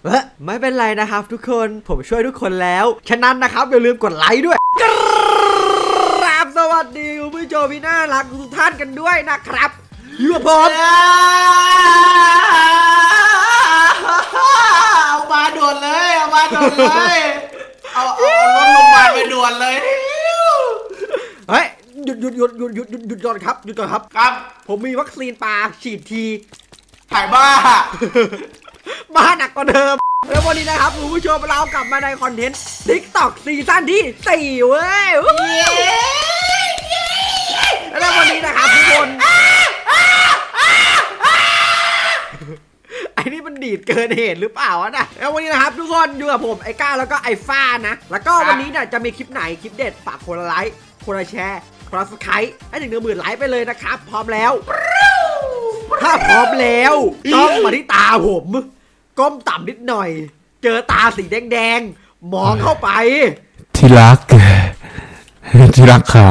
ไม่เป็นไรนะครับทุกคนผมช่วยทุกคนแล้วฉะนั้นนะครับอย่าลืมกดไลค์ด้วยกราบสวัสดีคุณผู้ชมที่น่ารักทุกท่านกันด้วยนะครับอยู่กับผมเอามาด่วนเลยเอามาด่วนเลยเอารถลงมาไปด่วนเลยเฮ้ยหยุดก่อนครับหยุดก่อนครับครับผมมีวัคซีนปลาฉีดทีถ่ายบ้าหนักกว่าเดิมแล้ววันนี้นะครับคุณผู้ชมเรากลับมาในคอนเทนต์ TikTok ซีซั่นที่4เว้ยแล้ววันนี้นะครับทุกคนไอ้นี่มันดีดเกินเหตุหรือเปล่าวะนะแล้ววันนี้นะครับทุกคนอยู่กับผมไอ้ก้าแล้วก็ไอ้ฟ้านะแล้วก็วันนี้เนี่ยจะมีคลิปไหนคลิปเด็ดฝากคนละไลค์คนละแชร์คนละซับสไครบ์ให้ถึง10,000 ไลค์ไปเลยนะครับพร้อมแล้วถ้าพร้อมแล้วต้องมาที่ตาผมก้มต่ำนิดหน่อยเจอตาสีแดงๆมองเข้าไปที่รักขา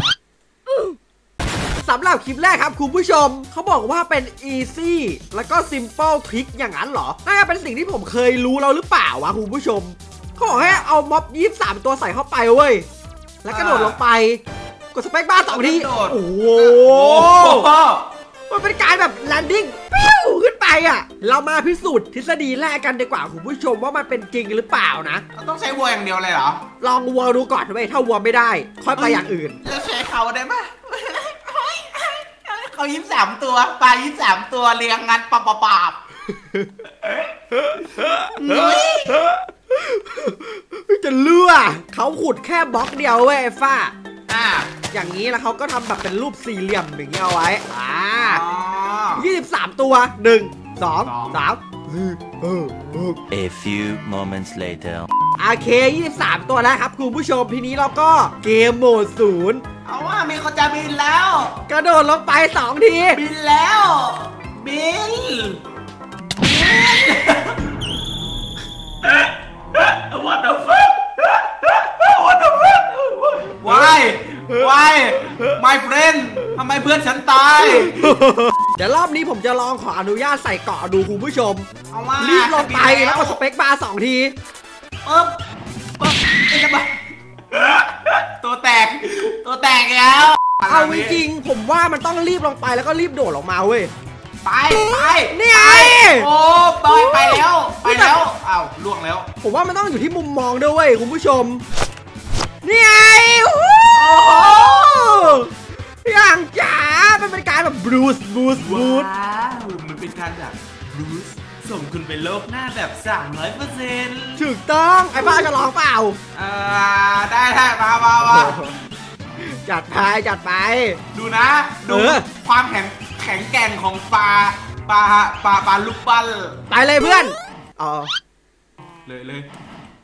สำหรับคลิปแรกครับคุณผู้ชมเขาบอกว่าเป็น easy แล้วก็ simple trick อย่างนั้นเหรอน่าจะเป็นสิ่งที่ผมเคยรู้แล้วหรือเปล่าวะคุณผู้ชมเขาบอกให้เอาม็อบ23ตัวใส่เข้าไปเว้ยแล้วกระโดดลงไปกดสเปคบาร์2 ทีโอ้โหมันเป็นการแบบแลนดิ้งปิ้วขึ้นไปอ่ะเรามาพิสูจน์ทฤษฎีแรกกันดีกว่าคุณผู้ชมว่ามันเป็นจริงหรือเปล่านะต้องใช้วัวอย่างเดียวเลยเหรอลองวัวดูก่อนเว้ยถ้าวัวไม่ได้ค่อยไปอย่างอื่นจะใช้เขาได้ไหมเขา23 ตัวปลา23 ตัวเรียงงันปาบจะเลือเขาขุดแค่บล็อกเดียวเว้ยฟ้าอย่างนี้แล้วเขาก็ทำแบบเป็นรูปสี่เหลี่ยมอย่างเงี้ยเอาไว้23 ตัว1 2 3 A few moments later โอเค23 ตัวแล้วครับคุณผู้ชมทีนี้เราก็เกมโหมด0 เอาว่ามีคนจะบินแล้วกระโดดลงไป2 ทีบินแล้วบินWhat the fuck What the fuck Why My friend ทำไมเพื่อนฉันตายเดี๋ยวรอบนี้ผมจะลองขออนุญาตใส่เกาะดูคุณผู้ชมรีบลงไปแล้วกดสเปคบาร์2 ทีปึ๊บตัวแตกแล้วเอาจริงๆผมว่ามันต้องรีบลงไปแล้วก็รีบโดดออกมาเว้ยไปนี่ไงโอ้ไปแล้วอ้าวล่วงแล้วผมว่ามันต้องอยู่ที่มุมมองด้วยเว้ยคุณผู้ชมนี่ไงอย่างจ๋ามันเป็นการแบบบลูสมันเป็นการแบบบลูสส่งคุณไปโลกหน้าแบบ 300% ถูกต้องไอ้บ้าจะลองเปล่าได้มาจัดไปดูนะดูความแข็งแกร่งของปลาลูกปั้นไปเลยเพื่อนเลย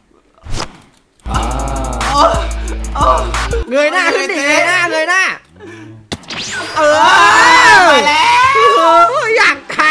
เงยหน้าขึ้นดิเงยหน้าไปแล้วอย่างใคร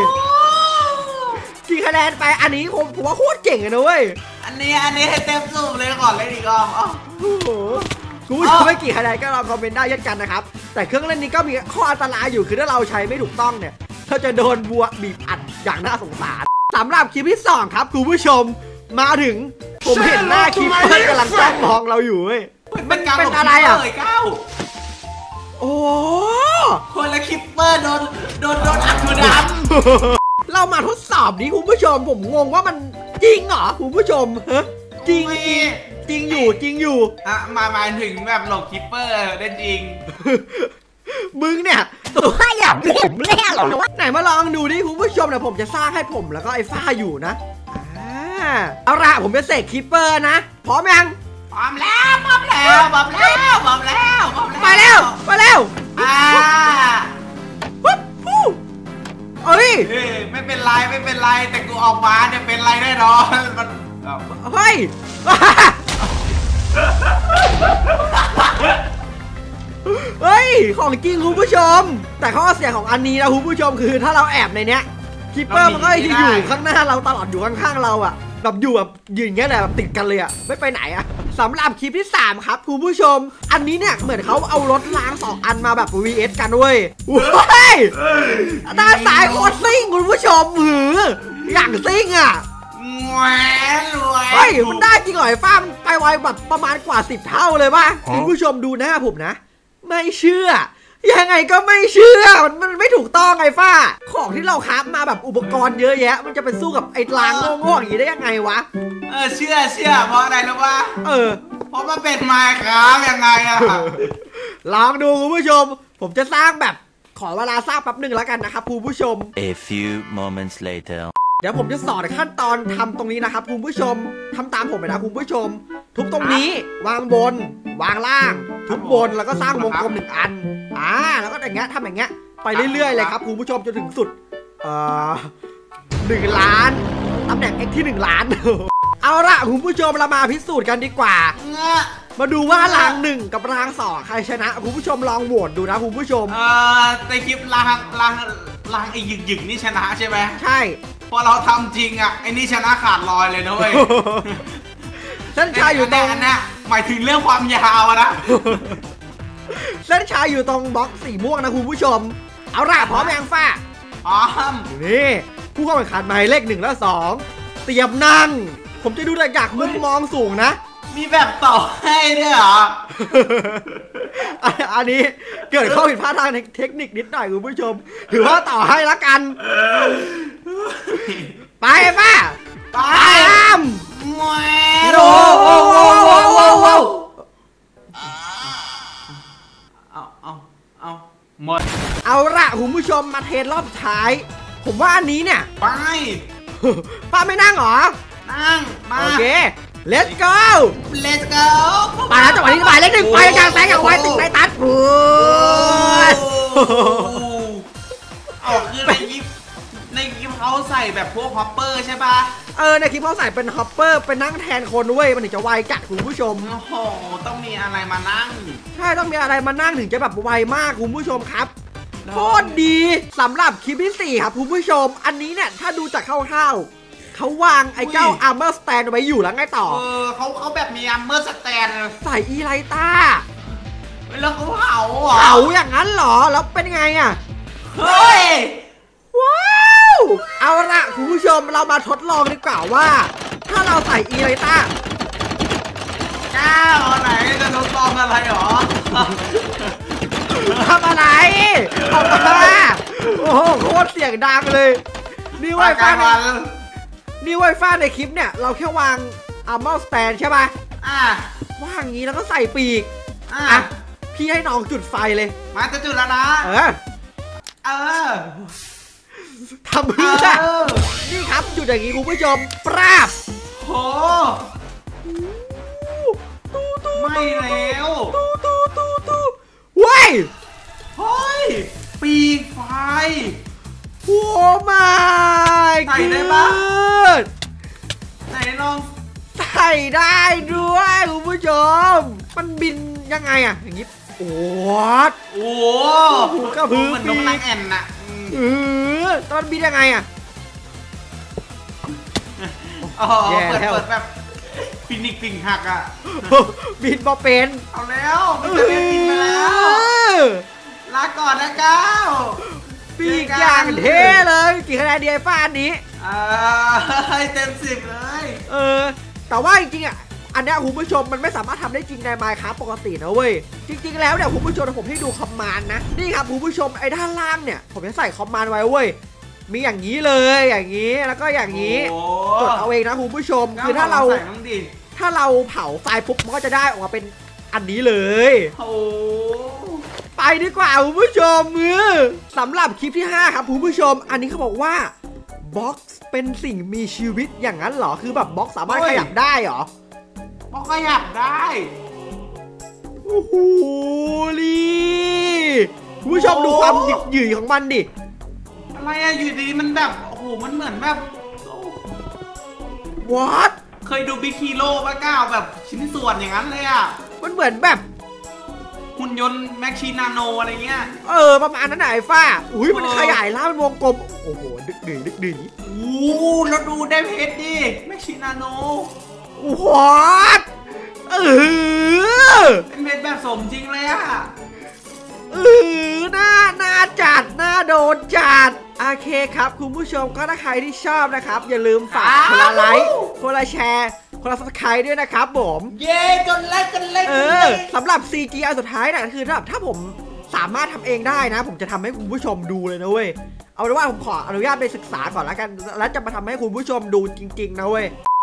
กี่คะแนนไปอันนี้ผมว่าโคตรเก่งเลยนะเว้ยอันนี้ให้เต็มสูบเลยก่อนเลยดีกว่าคุณผู้ชมไม่กี่คะแนนก็ลองคอมเมนต์ได้เช่นกันนะครับแต่เครื่องเล่นนี้ก็มีข้ออันตรายอยู่คือถ้าเราใช้ไม่ถูกต้องเนี่ยถ้าจะโดนวัวบีบอัดอย่างน่าสงสารสำหรับคลิปที่2ครับคุณผู้ชมมาถึงผมเห็นหน้าคลิปเพื่อนกำลังจ้องมองเราอยู่เว้ยเป็นอะไรอ่ะโอ้คนละคลิปเปอร์โดนอัดดำเรามาทดสอบนี้คุณผู้ชมผมงงว่ามันจริงเหรอคุณผู้ชมจริงอยู่มาถึงแบบหลบคลิปเปอร์ได้จริงมึงเนี่ยตัวอย่างผมแน่หรอไหนมาลองดูดิคุณผู้ชมเดี๋ยวผมจะสร้างให้ผมแล้วก็ไอ้ฟ้าอยู่นะเอาละผมจะเสกคลิปเปอร์นะพร้อมยังพร้อมแล้วไปแล้วเอ้ยไม่เป็นไรแต่กูออกมาเนี่ยเป็นไรแน่นอนมันเฮ้ยของจริงคุณผู้ชมแต่ข้อเสียของอันนี้นะคุณผู้ชมคือถ้าเราแอบในเนี้ยคิปเปอร์มันก็จะอยู่ข้างหน้าเราตลอดอยู่ข้างๆเราอะแบบอยู่แบบยืนอย่างเงี้ยแหละแบบติดกันเลยอะไม่ไปไหนอะสำหรับคลิปที่3ครับคุณผู้ชมอันนี้เนี่ยเหมือนเขาเอารถล้าง2 อันมาแบบ VS กันเว้ยด้านซ้ายโคตรซิ่งคุณผู้ชมอย่างซิ่งอะเฮ้ยมันได้จริงเหรอไอ้ฟ้ามันไปไวแบบประมาณกว่า10 เท่าเลยป่ะคุณผู้ชมดูหน้าผมนะไม่เชื่อยังไงก็ไม่เชื่อมันไม่ถูกต้องไงฟ้าของที่เราคราฟมาแบบอุปกรณ์เยอะแยะมันจะไปสู้กับไอ้ลางโง่ๆอย่างนี้ได้ยังไงวะเชื่อเพราะอะไรรู้ป่ะเพราะมันเป็นไมค์ครับยังไงอะลองดูคุณผู้ชมผมจะสร้างแบบขอเวลาสร้างแป๊บหนึ่งแล้วกันนะครับคุณผู้ชม A few moments later เดี๋ยวผมจะสอนขั้นตอนทำตรงนี้นะครับคุณผู้ชมทำตามผมไปนะคุณผู้ชมทุบตรงนี้วางบนวางล่างทุบบนแล้วก็สร้างวงกลม1 อันแล้วก็อย่างเงี้ยทำอย่างเงี้ยไปเรื่อยๆเลยครับคุณผู้ชมจนถึงสุด1 ล้านตำแหน่ง x ที่1 ล้าน เอาละคุณผู้ชมเรามาพิสูจน์กันดีกว่ามาดูว่าราง1กับราง2ใครชนะคุณผู้ชมลองโหวตดูนะคุณผู้ชมในคลิปรางไอ้หยึกนี่ชนะใช่ไหมใช่พอเราทำจริงอ่ะไอ้นี่ชนะขาดลอยเลยนะเว้ยเส้นชายอยู่ตรงนั้นหมายถึงเรื่องความยาวนะเส้นชายอยู่ตรงบล็อกสีม่วงนะคุณผู้ชมเอาล่ะพร้อมยังฟ้าพร้อมนี่ผู้เข้าแข่งขันหมายเลข1และ2เตรียมนั่งผมจะดูจากมุมมองสูงนะมีแบบต่อให้ด้วยเหรออันนี้เกิดข้อผิดพลาดทางเทคนิคนิดหน่อยคุณผู้ชมถือว่าต่อให้ละกันไปป่ะไปโอ้เอาหมดเอาละคุณผู้ชมมาเทสรอบท้ายผมว่าอันนี้เนี่ยไปป้าไม่นั่งหรอนั่งมาโอเค let's go ไปแล้วจังหวะนี้หมายเลข1ไปกลางแสงอย่างไวติดในตัดคือในคลิปเขาใส่แบบพวกฮอปเปอร์ใช่ปะในคลิปเขาใส่เป็นฮอปเปอร์เป็นนั่งแทนคนด้วยมันถึงจะไวจัดคุณผู้ชมโอ้โหต้องมีอะไรมานั่งใช่ต้องมีอะไรมานั่งถึงจะแบบไวมากคุณผู้ชมครับโคตรดีสำหรับคลิปที่4ครับคุณผู้ชมอันนี้เนี่ยถ้าดูจากคร่าวๆเขาวางไอ้เจ้าอาร์เมอร์สแตนไว้อยู่แล้วไงต่อเขาแบบมีอาร์เมอร์สแตนใส่อีไลต้าแล้วเขาเผาอย่างนั้นเหรอแล้วเป็นไงอ่ะเฮ้ยว้าวเอาละคุณผู้ชมเรามาทดลองดีกว่าว่าถ้าเราใส่อีไลต้าไหนจะทดลองอะไรหรอทำอะไรออกมาโอ้โหโคตรเสียงดังเลยนี่ไวฟ้าในคลิปเนี่ยเราแค่วางอาร์เมอร์สแตนใช่ป่ะวางอย่างนี้แล้วก็ใส่ปีกพี่ให้น้องจุดไฟเลยมาจะจุดแล้วนะทำเพื่อนี่ครับจุดอย่างนี้คุณผู้ชมปราบโหไม่แล้วว้ายเฮ้ยปีกไฟโอ้ไม่ใส่ได้ปะไหนลองใส่ได้ด้วยคุณผู้ชมมันบินยังไงอะอย่างนี้โอ้ก็พื้นมันนกนางแอ่นน่ะตอนบินยังไงอะเปิดแบบฟินิกปิงหักอะบินพอเป็นเอาแล้วมันจะบินไปแล้วลาก่อนนะก้าวปีกอย่างเท่เลยกี่คะแนนดีไอ้ฟ้าอันนี้ให้เต็ม10เลยแต่ว่าจริงๆอ่ะอันนี้คุณผู้ชมมันไม่สามารถทำได้จริงใน Minecraft ปกตินะเว้ยจริงๆแล้วเนี่ยคุณผู้ชมผมให้ดูคอมมานด์นะนี่ครับคุณผู้ชมไอ้ด้านล่างเนี่ยผมจะใส่คอมมานด์ไว้เว้ยมีอย่างนี้เลยอย่างนี้แล้วก็อย่างนี้กดเอาเองนะคุณผู้ชมคือถ้าเราเผาไฟปุ๊บมันก็จะได้ออกมาเป็นอันนี้เลยไปดีกว่าคุณผู้ชมสำหรับคลิปที่5ครับคุณผู้ชมอันนี้เขาบอกว่าบ็อกซ์เป็นสิ่งมีชีวิตอย่างนั้นเหรอคือแบบบ็อกซ์สามารถขยับได้เหรอบ็อกซ์ขยับได้โอ้โหคุณผู้ชมดูความหยิบหยื่ของมันดิอะไรอะอยู่ดีมันแบบโอ้โหมันเหมือนแบบ what เคยดูบิ๊กฮีโร่ป่ะก้าวแบบชิ้นส่วนอย่างนั้นเลยอะมันเหมือนแบบหุ่นยนต์แม็กชีนาโนอะไรเงี้ยประมาณนั้นไหนฟ้าอุ้ยมันขยายล่าเป็นวงกลมโอ้โหดึกดื้อแล้วดูได้เพชรดิแม็กชีนาโน what เป็นเพชรแบบสมจริงเลยอะน่าจัดน่าโดนจัดโอเคครับคุณผู้ชมก็ถ้าใครที่ชอบนะครับอย่าลืมฝากคนละไลค์คนละแชร์คนละซับสไครต์ด้วยนะครับผมเย้กันเล่นสำหรับ CG อันสุดท้ายเนี่ยคือถ้าผมสามารถทำเองได้นะผมจะทำให้คุณผู้ชมดูเลยนะเว้ยเอาเป็นว่าผมขออนุญาตไปศึกษาก่อนแล้วกันแล้วจะมาทำให้คุณผู้ชมดูจริงๆนะเว้ย